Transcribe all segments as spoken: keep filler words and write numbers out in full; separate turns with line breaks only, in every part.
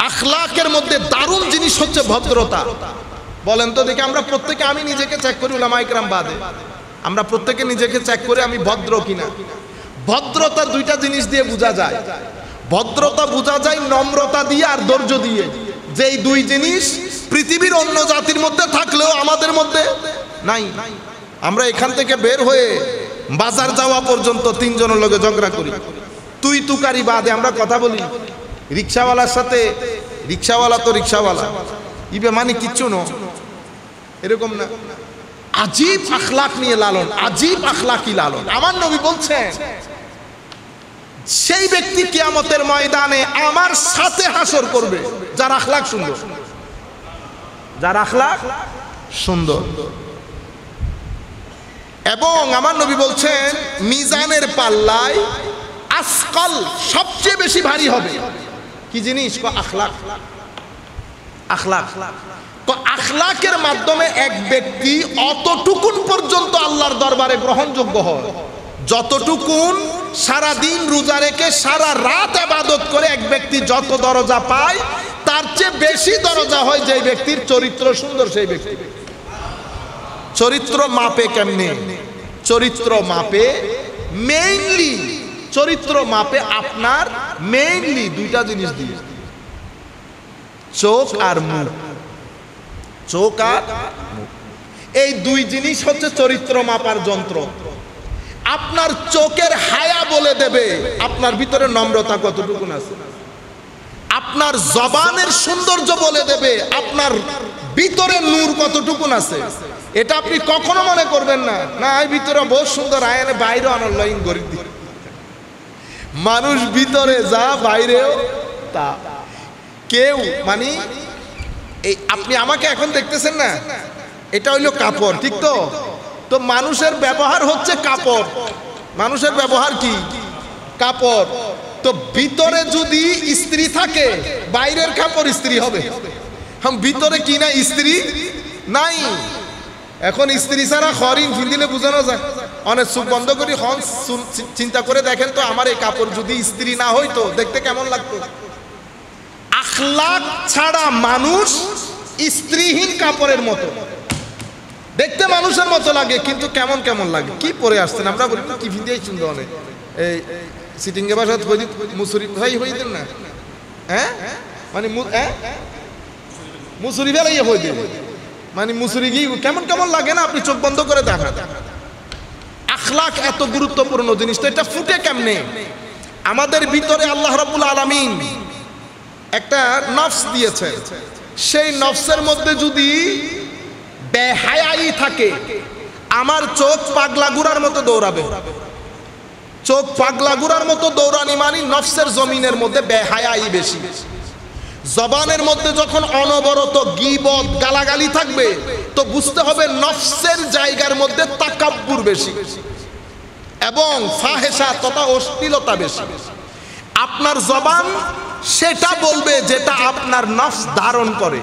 আখলাকের মধ্যে দারুণ জিনিস হচ্ছে ভদ্রতা। বলেন তো দেখি, আমরা প্রত্যেকে, আমি নিজেকে চেক করি, উলামায়ে কেরাম বাদে, আমরা প্রত্যেকে নিজেকে চেক করে আমি ভদ্র কিনা। ভদ্রতা দুইটা জিনিস দিয়ে বোঝা যায়। ভদ্রতা বোঝা যায় নম্রতা দিয়ে আর ধৈর্য দিয়ে। যেই দুই জিনিস পৃথিবীর অন্য জাতির মধ্যে থাকলেও আমাদের মধ্যে নাই। আমরা এখান থেকে বের হয়ে বাজার যাওয়া পর্যন্ত তিনজনের লগে ঝগড়া করি, তুই তুকারি বাদে আমরা কথা বলি। রিক্সাওয়ালার সাথে, রিক্সাওয়ালা তো রিক্সাওয়ালা, ইবে মানে কিচ্ছু না, এরকম না। আজীব আখলাক নিয়ে লালন, আজীব আখলাকি লালন। আমার নবী বলছেন সেই ব্যক্তি কিয়ামতের ময়দানে আমার সাথে হাসর করবে যার আখলাক সুন্দর, যার আখলাক সুন্দর। এবং আমার নবী বলছেন মিজানের পাল্লায় আসকাল সবচেয়ে বেশি ভারী হবে কি জিনিস? আখলাক। আখলাক তো আখলাকের মাধ্যমে এক ব্যক্তি অতটুকুন পর্যন্ত আল্লাহর দরবারে গ্রহণযোগ্য হয় যতটুকুন সারা দিন রোজা রেখে সারা রাত ইবাদত করে এক ব্যক্তি যত দরজা পায় তার চেয়ে বেশি দরজা হয় যে ব্যক্তির চরিত্র সুন্দর। সেই ব্যক্তি চরিত্র মাপে কেমনে? চরিত্র মাপে মেইনলি, চরিত্র মাপে আপনার মেইনলি দুইটা জিনিস দিয়ে, চোখ আর মুখ। চোখ আর মুখ, এই দুই জিনিস হচ্ছে চরিত্র মাপার যন্ত্র। আপনার চোখের হায়া বলে দেবে আপনার ভিতরে নম্রতা কতটুকুন আছে। আপনার জবানের সৌন্দর্য বলে দেবে আপনার ভিতরে নূর কতটুকুন আছে। এটা আপনি কখনো মনে করবেন না, না এই ভিতরে বহুত সুন্দর, আয়নে বাইরে অনলাইন করে দিই। মানুষ ভিতরে যা বাইরেও তা। কেউ মানে এই আপনি আমাকে এখন দেখতেছেন না, এটা হইলো কাপড়, ঠিক তো? তো মানুষের ব্যবহার হচ্ছে কাপড়। মানুষের ব্যবহার কি? কাপড়। তো ভিতরে যদি স্ত্রী থাকে বাইরের কাপড় স্ত্রী হবে। হাম ভিতরে কি না স্ত্রী নাই। এখন স্ত্রী ছাড়া হরিণ ফিন্দিলে বোঝানো যায়। অনেক চোখ বন্ধ করি হন চিন্তা করে দেখেন তো আমার এই কাপড় যদি স্ত্রী না হইতো দেখতে কেমন লাগতো। আখলাক ছাড়া মানুষ স্ত্রীহীন কাপড়ের মতো দেখতে, মানুষের মতো লাগে কিন্তু কেমন কেমন লাগে। কি পরে আসছেন আমরা বলি কি ভিন্দিয়াই সুন্দর অনেক এই সিটিং এ বাসা মুসুরি ভাই হয়ে দেন না, হ্যাঁ মানে মুসুরি বেলাই হয়ে দেবে, মানে মুসুরি গিয়ে কেমন কেমন লাগে না, আপনি চোখ বন্ধ করে দেখান। আখলাক এত গুরুত্বপূর্ণ জিনিস, তো এটা ফুটে কেমনে? আমাদের ভিতরে আল্লাহ রাব্বুল আলামিন একটা নফস দিয়েছে, সেই নফসের মধ্যে যদি বেহায়াই থাকে আমার চোখ পাগলা গুড়ার মতো দৌড়াবে। চোখ পাগলা গুড়ার মতো দৌড়ানি মানে নফসের জমিনের মধ্যে বেহায়াই বেশি। জবানের মধ্যে যখন অনবরত গীবত গালাগালি থাকবে তো বুঝতে হবে নফসের জায়গার মধ্যে তাকাব্বুর বেশি এবং ফাহেশা তথা অশ্লীলতা বেশি। আপনার জবান সেটা বলবে যেটা আপনার নফস ধারণ করে।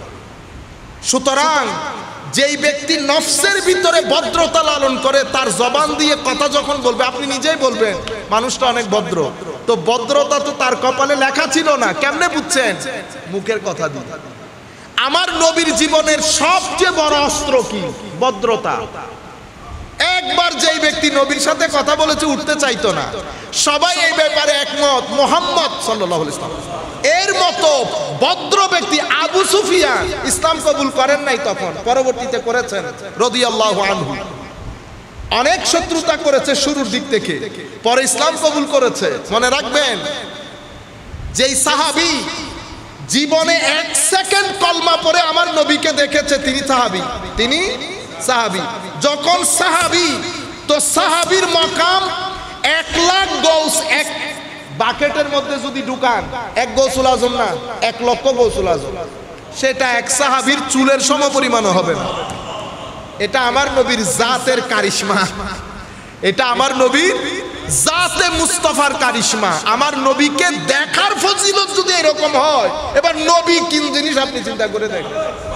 সুতরাং যেই ব্যক্তি নফসের ভিতরে ভদ্রতা লালন করে তার জবান দিয়ে কথা যখন বলবে আপনি নিজেই বলবেন মানুষটা অনেক ভদ্র। তো ভদ্রতা তো তার কপালে লেখা ছিল না, কেমনে বুঝছেন? মুখের কথা দিয়ে। আমার নবীর জীবনের সবচেয়ে বড় অস্ত্র কি? ভদ্রতা। একবার যেই ব্যক্তি নবীর সাথে কথা বলেছে উঠতে চাইতো না, সবাই এই ব্যাপারে একমত। মুহাম্মদ সাল্লাল্লাহু আলাইহি ওয়াসাল্লাম এর মতো ভদ্র ব্যক্তি আবু সুফিয়ান ইসলাম কবুল করেন নাই, তখন পরবর্তীতে করেছেন রাদিয়াল্লাহু আনহু। অনেক শত্রুতা করেছে শুরুর দিক থেকে, পরে ইসলাম কবুল করেছে। মনে রাখবেন যেই সাহাবী জীবনে এক সেকেন্ড কলমা পড়ে আমার নবীকে দেখেছে তিনি সাহাবী, তিনি সাহাবী। যখন সাহাবী তো সাহাবীর মাকাম এক লাখ গৌস, এক বাকেটের মধ্যে যদি ঢুকান এক গৌসুল আজম না এক লক্ষ গৌসুল আজম, সেটা এক সাহাবীর চুলের সমপরিমাণও হবে না। এটা আমার নবীর জাতের কারিশমা, এটা আমার নবীর জাতে মুস্তাফার কারিশমা। আমার নবীকে দেখার ফজিলত যদি এরকম হয়, এবার নবী কোন জিনিস আপনি চিন্তা করে দেখেন।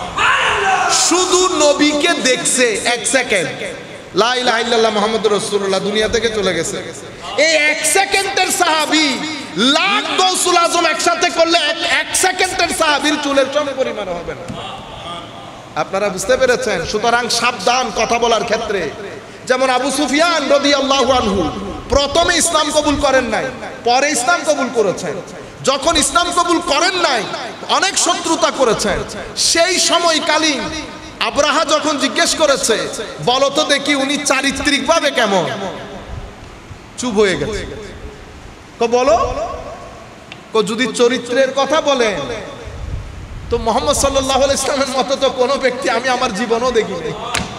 শুধু নবীকে দেখছে এক সেকেন্ড, লা ইলাহা ইল্লাল্লাহ মুহাম্মাদুর রাসূলুল্লাহ দুনিয়া থেকে চলে গেছে। এই এক সেকেন্ডের সাহাবী লাখ গৌসুল আজম একসাথে করলে এক সেকেন্ডে সাহাবীর চুলের সম পরিমাণ হবে না। আপনারা বুঝতে পেরেছেন? সুতরাং সাবধান কথা বলার ক্ষেত্রে। যেমন আবু সুফিয়ান রাদিয়াল্লাহু আনহু প্রথমে ইসলাম কবুল করেন নাই, পরে ইসলাম কবুল করেছেন। যখন ইসলাম কবুল করেন নাই অনেক শত্রুতা করেছেন। সেই সময়কালীন আব্রাহা যখন জিজ্ঞেস করেছে বলো তো দেখি উনি চারিত্রিকভাবে কেমন, চুপ হয়ে গেছে। বলো যদি চরিত্রের কথা বলেন তো মুহাম্মদ সাল্লাল্লাহু আলাইহি ওয়াসাল্লামের মতো তো কোনো ব্যক্তি আমি আমার জীবনেও দেখিনি।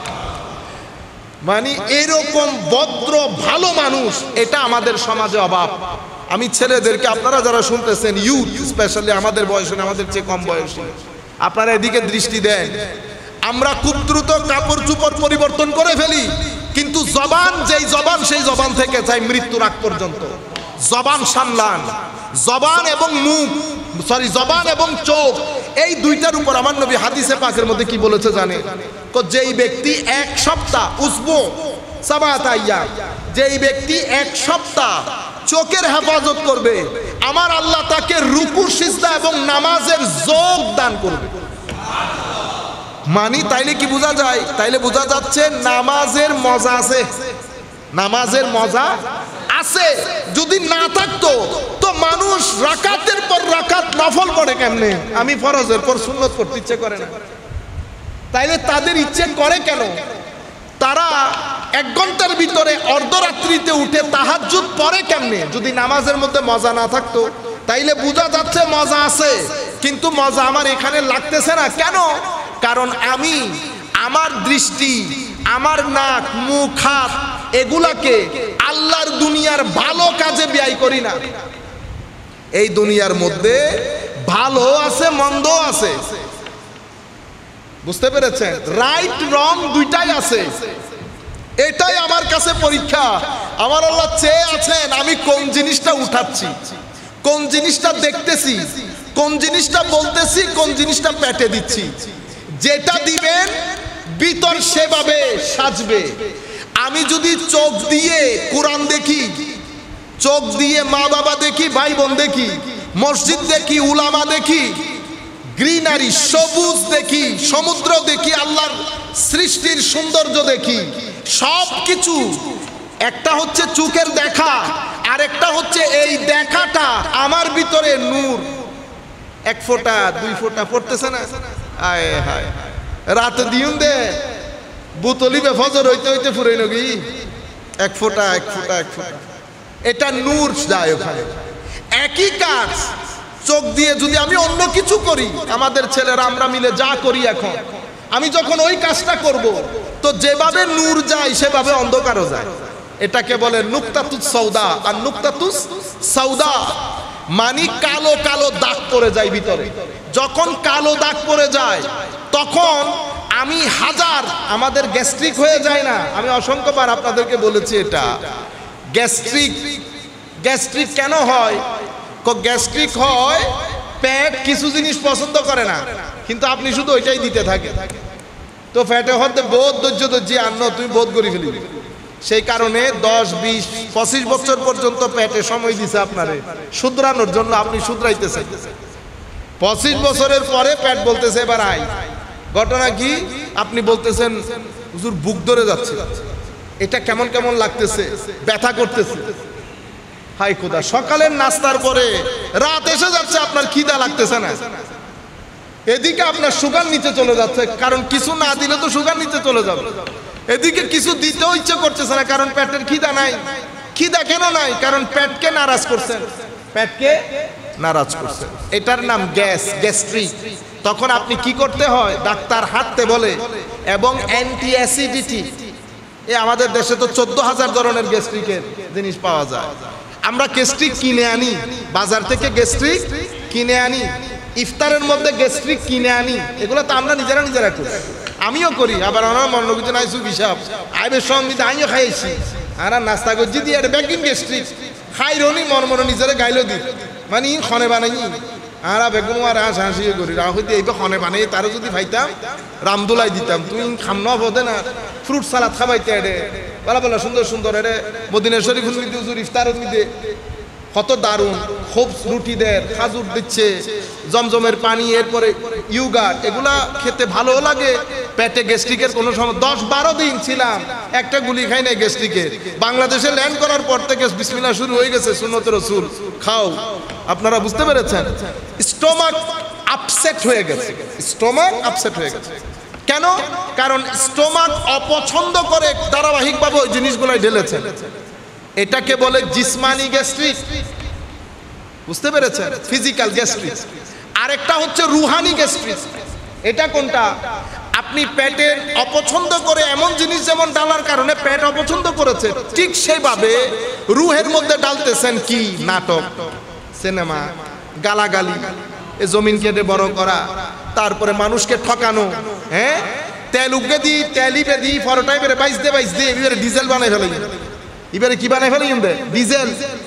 মানে এরকম ভদ্র ভালো মানুষ এটা আমাদের সমাজে অভাব। আমি ছেলেদেরকে, আপনারা যারা শুনতেছেন ইউথ স্পেশালি আমাদের বয়সে আমাদের চেয়ে কম বয়সী, আপনারা এদিকে দৃষ্টি দেন। আমরা খুব দ্রুত কাপড় চোপড় পরিবর্তন করে ফেলি, কিন্তু জবান যেই জবান সেই জবান থেকে চাই মৃত্যুর আগ পর্যন্ত জবান সামলান। জবান এবং মুখ সরি জবান এবং চোখ এই দুইটার উপর আমার নবী হাদিসে পাকের মধ্যে কি বলেছে জানেন? যেই ব্যক্তি এক সপ্তাহ উসবু সাবাত আইয়াম, যেই ব্যক্তি এক সপ্তাহ চোখের হেফাজত করবে আমার আল্লাহ তাকে রুকু সিজদা এবং নামাজের যোগ দান করবে। মানি তাইলে কি বোঝা যায়? তাইলে বোঝা যাচ্ছে নামাজের মজা আছে, নামাজের মজা আছে। যদি না থাকতো তো মানুষ রাকাতের পর রাকাত নফল করে কেমনে? আমি ফরজের পর সুন্নত করতে ইচ্ছে করে না, তাইলে তাদের ইচ্ছে করে কেন? তারা এক ঘন্টার ভিতরে অর্ধরাত্রিতে উঠে তাহাজ্জুদ পড়ে কেমনে? যদি নামাজের মধ্যে মজা না থাকতো তাইলে বোঝা যাচ্ছে মজা আছে, কিন্তু মজা আমার এখানে লাগতেছে না। কেন? কারণ আমি আমার দৃষ্টি, আমার নাক, মুখ, হাত এগুলাকে আল্লাহর দুনিয়ার ভালো কাজে ব্যয় করি না। এই দুনিয়ার মধ্যে ভালো আছে মন্দ আছে, বুঝতে পেরেছেন? রাইট রং দুইটাই আছে। এটাই আমার কাছে পরীক্ষা। আমার আল্লাহ চেয়ে আছেন আমি কোন জিনিসটা উঠাচ্ছি, কোন জিনিসটা দেখতেছি, কোন জিনিসটা বলতেছি, কোন জিনিসটা পেটে দিচ্ছি। যেটা দিবেন ভিতর সেভাবে সাজবে। আমি যদি চোখ দিয়ে কোরআন দেখি, চোখ দিয়ে মা বাবা দেখি, ভাই বোন দেখি, মসজিদ দেখি, উলামা দেখি, গ্রিনারি সবুজ দেখি, সমুদ্র দেখি, আল্লাহর সৃষ্টির সৌন্দর্য দেখি, সব কিছু একটা হচ্ছে চোখের দেখা, আর একটা হচ্ছে এই দেখাটা আমার ভিতরে নূর এক ফোঁটা দুই ফোঁটা পড়তেছে না? আয় হায় রাতে দিউন দে বোতলি বেফজর হইতে হইতে ফুরাই নগি এক ফোঁটা এক ফোঁটা এক ফোঁটা, এটা নূর যায় ওখানে। একই কাজ চোখ দিয়ে যদি আমি অন্য কিছু করি, আমাদের ছেলেরা আমরা মিলে যা করি এখন, আমি যখন ওই কাজটা করব তো যেভাবে নূর যায় সেভাবে অন্ধকারও যায়। এটাকে বলে নুকতাতুস সৌদা। আর নুকতাতুস সৌদা মানে কালো কালো দাগ পড়ে যায় ভিতরে। যখন কালো দাগ পড়ে যায় তখন আমি হাজার, আমাদের গ্যাস্ট্রিক হয়ে যায় না? আমি অসংখ্যবার আপনাদেরকে বলেছি এটা গ্যাস্ট্রিক। গ্যাস্ট্রিক কেন হয়? গ্যাস্ট্রিক হয় পেট কিছু জিনিস পছন্দ করে না, কিন্তু আপনি শুধু ওইটাই দিতে থাকে, তো পেটে হতে বহুত ধৈর্য ধৈর্য আন্ন তুমি বোধ করে ফেলি। সেই কারণে দশ বিশ পঁচিশ বছর পর্যন্ত পেটে সময় দিছে আপনারে শুধরানোর জন্য, আপনি শুধরাইতেছেন। পঁচিশ বছরের পরে পেট বলতেছে এবার আই। ঘটনা কি? আপনি বলতেছেন হুজুর বুক ধরে যাচ্ছে, এটা কেমন কেমন লাগতেছে, ব্যথা করতেছে। হাই খোদা, সকালের নাস্তার পরে রাত এসে যাচ্ছে, আপনার খিদা লাগতেছে না, এদিকে আপনার সুগার নিচে চলে যাচ্ছে, কারণ কিছু না দিলে তো সুগার নিচে চলে যাবে। এদিকে কিছু দিতেও ইচ্ছে করতেছে না, কারণ পেটের খিদা নাই। খিদা কেন নাই? কারণ পেটকে নারাজ করছেন, পেটকে নারাজ করছেন। এটার নাম গ্যাস, গ্যাস্ট্রিক। তখন আপনি কি করতে হয়? ডাক্তার হাঁটতে বলে এবং অ্যান্টি অ্যাসিডিটি। এ আমাদের দেশে তো চোদ্দ হাজার ধরনের গ্যাস্ট্রিকের জিনিস পাওয়া যায়। আমরা গ্যাস্ট্রিক কিনে আনি বাজার থেকে, গ্যাস্ট্রিক কিনে আনি, ইফতারের মধ্যে গ্যাস্ট্রিক কিনে আনি। এগুলো তো আমরা নিজেরা নিজেরা করি, আমিও করি। আবার আমার মনে কিছু নাই সুখ হিসাব আইবের সঙ্গে আমিও খাইছি, আর নাস্তা করছি দিয়ে ব্যাকিং গ্যাস্ট্রিক খাই রনি মন মনে নিজেরা গাইলো দি, মানে খনে বানাই আর বেগুন আর হাস হাসিয়ে করি রাহ হইতে এই খনে বানাই তারও যদি ভাইতাম রামদোলাই দিতাম, তুই খাম ন বোধে না ফ্রুট সালাদ খাবাইতে এডে বলা বলা সুন্দর সুন্দর এডে মদিনা শরীফ নিতে হুজুর ইফতারত নিতে কত দারুণ, খুব রুটি দেয়, খাজুর দিচ্ছে, জমজমের পানি, এরপরে ইউগার্ট, এগুলা খেতে ভালো লাগে। পেটে গ্যাস্ট্রিকের কোনো সময়, দশ বারো দিন ছিলাম একটা গুলি খাই নাই গ্যাস্ট্রিকের। বাংলাদেশে ল্যান্ড করার পর থেকে বিসমিল্লাহ শুরু হয়ে গেছে, সুন্নতে রাসূল খাও। আপনারা বুঝতে পেরেছেন? স্টোমাক আপসেট হয়ে গেছে, স্টোমাক আপসেট হয়ে গেছে। কেন? কারণ স্টোমাক অপছন্দ করে ধারাবাহিকভাবে ওই জিনিসগুলাই ঢেলেছেন। এটাকে বলে জিসমানি গ্যাস্ট্রিক, বুঝতে পেরেছেন? Physical gastric. আরেকটা হচ্ছে রুহানি গ্যাস্ট্রিক। এটা কোনটা? আপনি পেটের অপছন্দ করে এমন জিনিস যেমন ডালার কারণে পেট অপছন্দ করেছে, ঠিক সেভাবে রুহের মধ্যে ডালতেছেন কি? নাটক, সিনেমা, গালাগালি, এ জমিন কেটে বড় করা, তারপরে মানুষকে ঠকানো, হ্যাঁ, তেল উগে দি, তেলি বেদি, ফরটাই বেড়ে বাইশ দে বাইশ দে, এবারে ডিজেল বানাই ফেলে, এবারে কি বানাই ফেলে? ডিজেল।